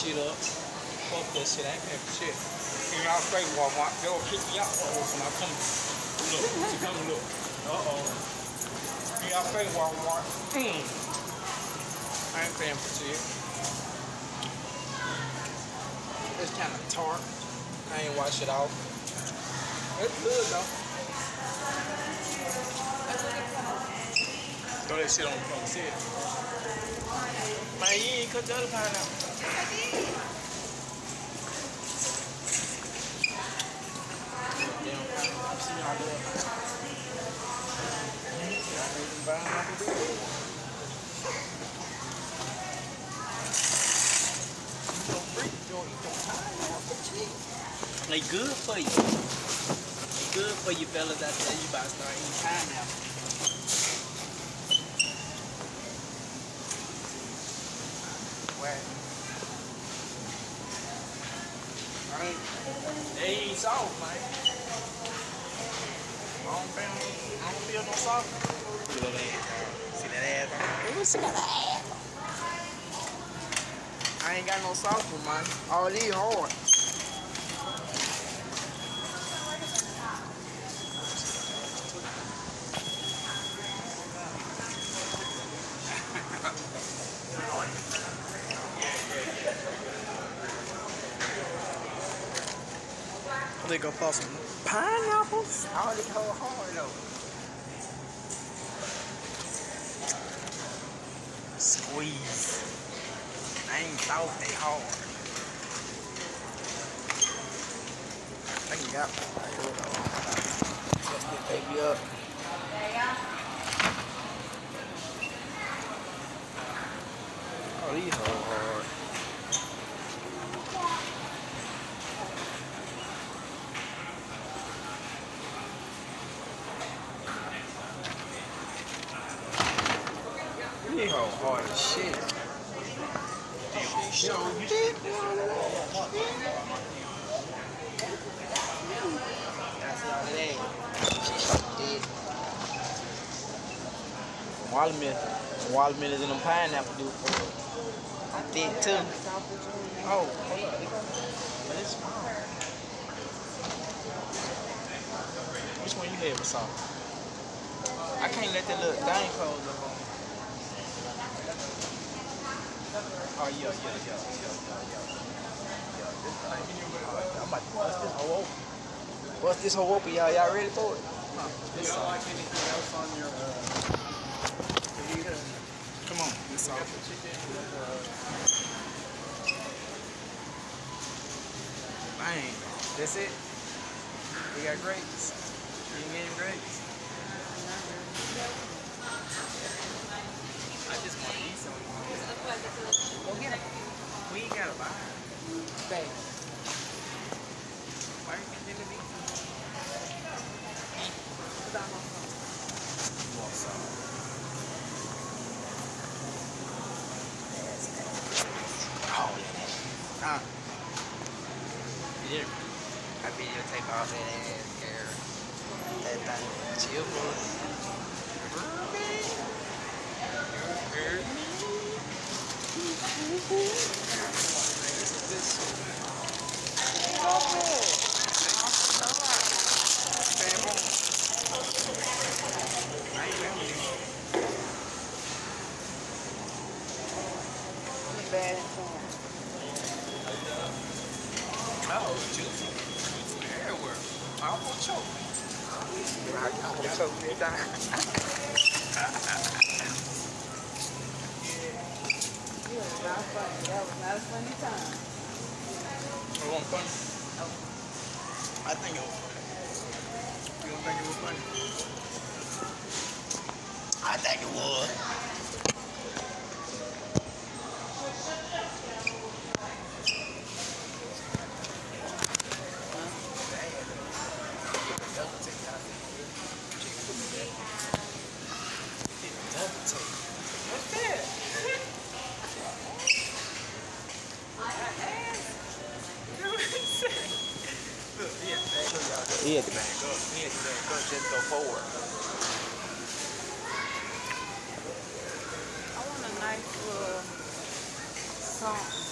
shit up. Fuck that shit. I ain't paying for shit. And y'all straight Walmart. They'll pick me out when I come. Look, she coming, look. Y'all straight Walmart. I ain't paying for shit. It's kind of tart. I ain't wash it off. It's good though. Throw that shit on the set. Man, you ain't cut the other pineapple. Damn pineapple. I'm seeing y'all do it. They good for you. They good for you fellas. I tell you about start eating pineapple. They ain't soft, man. I don't feel no soft. Look at that. See that ass? Ooh, see that ass? I ain't got no soft one, man. All these hard. They go for some pineapples. All these whole hard though. Squeeze. They ain't soft, they hard. I think you got one right here though. Set this baby up. Oh, these whole hard. These whole hard as shit. So deep. That's all it ain't. Watermelon and them pineapple do for it. I'm thick too. Oh, but it's small. Which one you had with salt? I can't let that little thing close up on me. Oh yeah. This thing. I'm about to bust this whole open. Bust this whole open, y'all. Y'all ready for it? Do y'all like anything else on your fajita? Come on, this all. Bang. That's it. We got grapes. You ain't getting grapes. I just want to eat some. Go get it. We ain't got to buy it. Bang. Why you can't give me? You want some? Oh, yeah. I videotape all that ass, girl. That thing. Chill, boy. Bad form. Oh, juicy. Everywhere. I almost choked. I almost choked me down. It was not funny. That was not a funny time. It wasn't funny? No. I think it was funny. You don't think it was funny? I think it was. What's that? Look, he had to back up. He had to back up, just go forward. I want a nice little salt.